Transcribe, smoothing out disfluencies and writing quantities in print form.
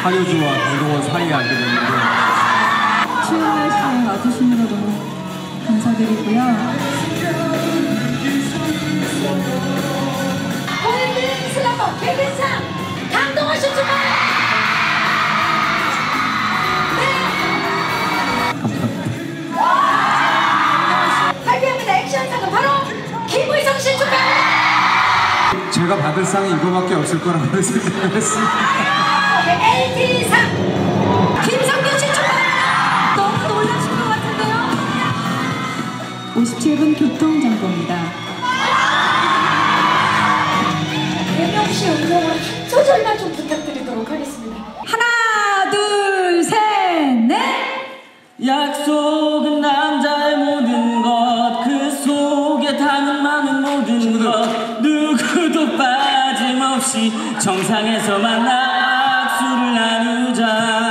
한효주와 강동원 사이에 알게 됐는데 추운 날씨에 와주시느라 너무 감사드리고요. 골든 슬럼버 개근상 강동원 씨 축하해요. 발표합니다. 액션상은 바로 김의성 씨 축하합니다. 제가 받을 상이 이거밖에 없을 거라고 생각을 했습니다. LT상 김성균 씨 축하합니다. 너무 놀라신 것 같은데요. 57분 교통정보입니다. 예명 씨 음성으로 한 소절만 좀 부탁드리도록 하겠습니다. 하나, 둘, 셋, 넷! 약속은 남자의 모든 것, 그 속에 담은 많은 모든 것, 누구도 빠짐없이 정상에서 만나 악수를 나누자.